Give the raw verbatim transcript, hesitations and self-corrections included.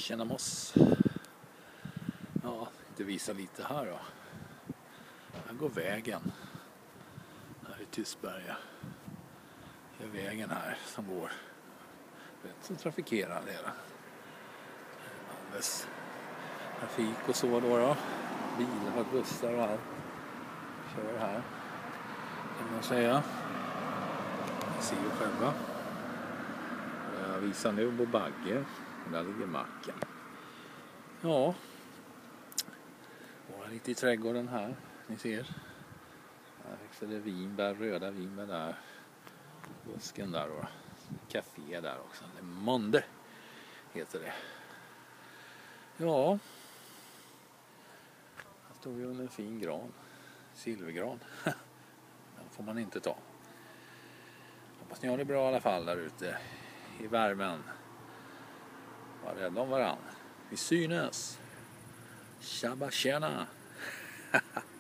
Tjena moss. Ja, det visar lite här då. Här går vägen. Här i Tystberga. Det är vägen här som går. Rätt så trafikerar det. Alldeles trafik och så då då. Bilar och bussar och allt. Kör här. Kan man säga. Ni ser ju själva. Jag visar nu på bagge. Där ligger macken. Ja. Och lite i trädgården här. Ni ser. Här växer det vinbär, röda vinbär där. Busken där och café där också. Det är Monde heter det. Ja. Här står vi under en fin gran. Silvergran. Den får man inte ta. Hoppas ni har det bra i alla fall där ute i värmen. Var rädda om varann. Vi synes. Tjabba tjena.